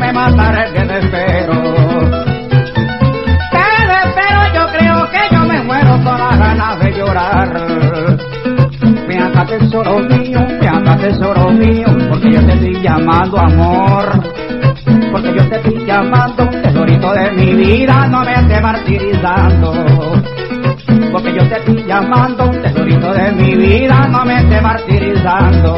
me mataré de desespero. De desespero yo creo que yo me muero con las ganas de llorar. Ven acá tesoro mío, porque yo te estoy llamando amor. Porque yo te estoy llamando, tesorito de mi vida, no me estés martirizando. Porque yo te estoy llamando, tesorito de mi vida, no me estés martirizando.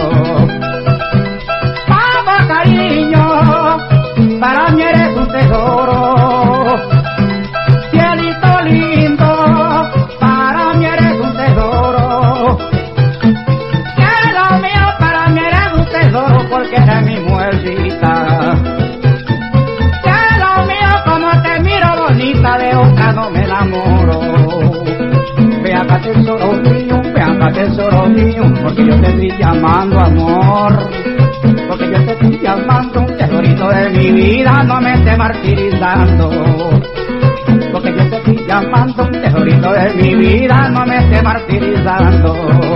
Vamos cariño, para mí eres un tesoro. Cielito lindo, para mí eres un tesoro. Cielo mío, para mí eres un tesoro, porque eres mi mujercita. Cielo mío, como te miro bonita, de otra no me enamoro. Ve acá tesoro mío, porque yo te estoy llamando amor. Porque yo te estoy llamando, tesorito de mi vida, no me estés martirizando. Porque yo te estoy llamando, tesorito de mi vida, no me estés martirizando.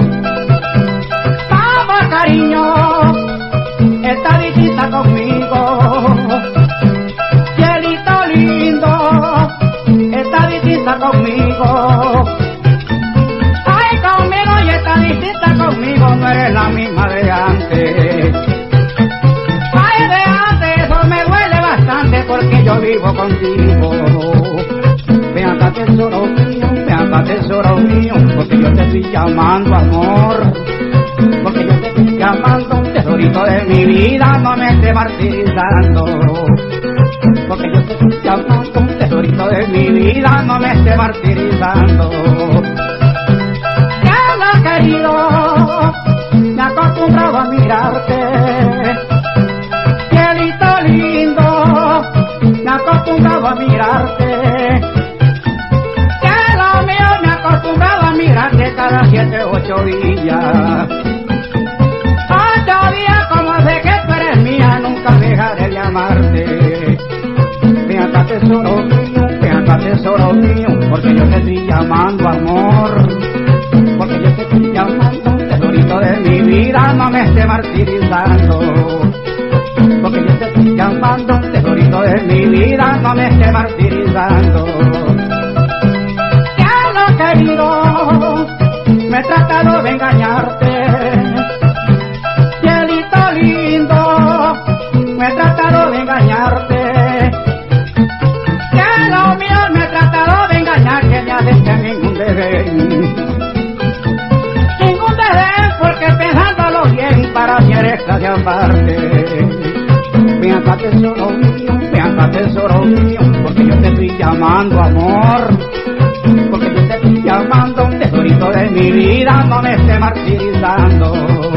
Vamos cariño, esta visita conmigo. Cielito lindo, esta visita conmigo. Ay, conmigo y esta visita conmigo, no eres la misma de antes. Ay, de antes, eso me duele bastante porque yo vivo contigo. Ven acá tesoro mío, porque yo te estoy llamando amor. Porque yo te estoy llamando, tesorito de mi vida, no me estés martirizando. Porque yo te estoy llamando, tesorito de mi vida, no me estés martirizando. Ya lo querido, me acostumbrado a mirarte. Cielito lindo, me acostumbrado a mirarte. Cielo mío, me acostumbrado a mirarte cada 7, 8 días. 8 días, como sé que tú eres mía, nunca dejaré de amarte. Ven acá tesoro mío, porque yo te estoy llamando amor. Porque yo te estoy llamando, tesorito de mi vida, no me estés martirizando. Porque yo te estoy llamando, tesorito de mi vida, no me estés martirizando. Ya lo querido, me he tratado de engañarte. Cielito lindo, me he tratado de engañarte. Cielo mío, me he tratado de engañar, que me haces que ningún desdén. Ningún desdén, porque pensándolo bien, para mí eres casi aparte. Ven acá tesoro mío, porque yo te estoy llamando amor. Porque yo te estoy llamando, tesorito de mi vida, no me estés martirizando.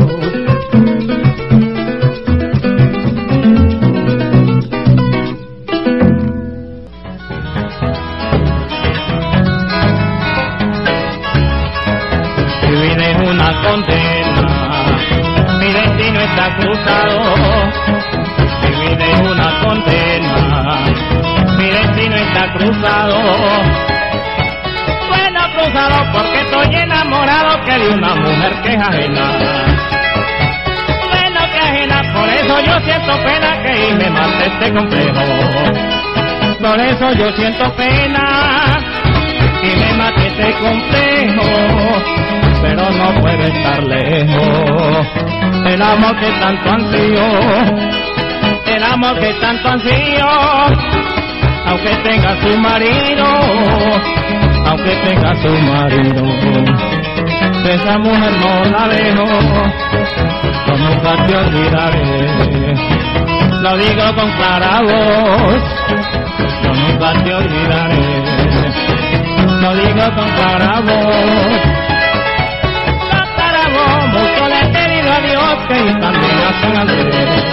Mi vida es una condena, mi destino está cruzado. Mi vida es una condena, mi destino está cruzado. Bueno, cruzado porque estoy enamorado que de una mujer que es ajena. Bueno, que ajena, por eso yo siento pena que me mate este complejo. Por eso yo siento pena que me mate este complejo. Pero no puede estar lejos. El amor que tanto ansío, el amor que tanto ansío, aunque tenga su marido, aunque tenga su marido, esa mujer no la dejo, yo nunca te olvidaré, lo digo con clara voz, yo nunca te olvidaré, lo digo con clara voz. Mucho le he pedido a Dios que también a San Andrés,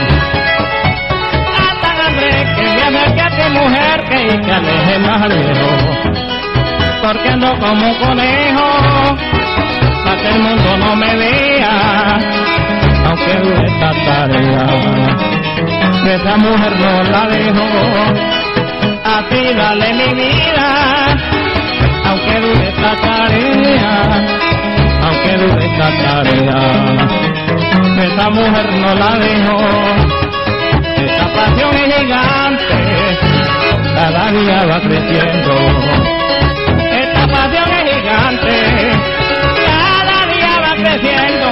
que me acerque a ti mujer, que aleje más lejos, porque ando como un conejo, para que el mundo no me vea, aunque dure esta tarea, que esa mujer no la dejo, a ti dale mi vida, aunque dure esta tarea, aunque dure esta tarea, esa mujer no la dejo, esa pasión es gigante, cada día va creciendo. Esta pasión es gigante, cada día va creciendo.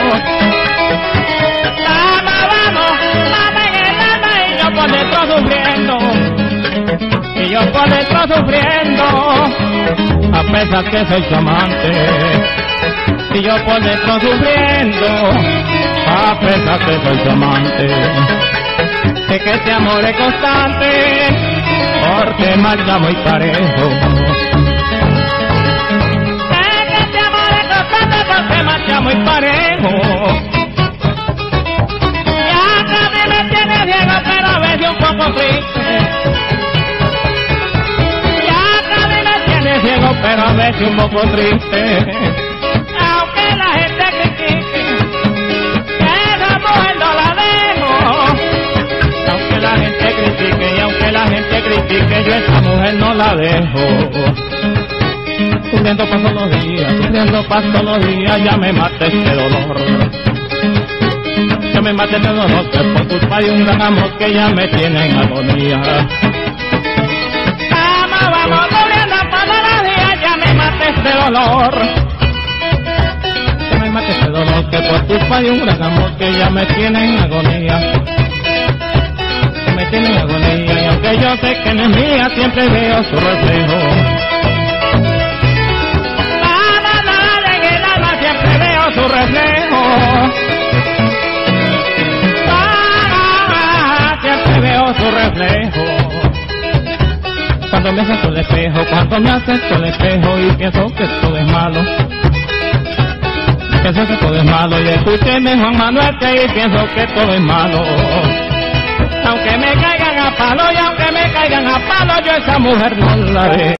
Vamos, en el alma y yo por dentro sufriendo. Y yo por dentro sufriendo, a pesar que soy su amante. Y yo por dentro sufriendo, a pesar que soy su amante. Sé que este amor es constante, porque marcha muy parejo. Sé que este amor es constante, porque marcha muy parejo. Ya casi me tiene ciego, pero a veces un poco triste. Ya casi me tiene ciego, pero a veces un poco triste. Aunque la gente critique, esa mujer no la dejo. Aunque la gente critique y aunque la gente critique, yo esa mujer no la dejo. Sufriendo paso los días, ya me mata este dolor. Ya me mata este dolor, que por culpa de un gran amor que ya me tiene en agonía. Vamos, sufriendo paso los días, ya me mata este dolor. Ya me mata este dolor, que por culpa de un gran amor que ya me tiene en agonía. Me tiene en agonía, y aunque yo sé que no es mía, siempre veo su reflejo. En el alma siempre veo su reflejo. Siempre veo su reflejo. Cuando me acerco al espejo, cuando me acerco al espejo y pienso que todo es malo. Pienso que todo es malo, y escúcheme Juan Manuel, que y pienso que todo es malo. Aunque me caigan a palo y aunque me caigan a palo, yo esa mujer no la dejo.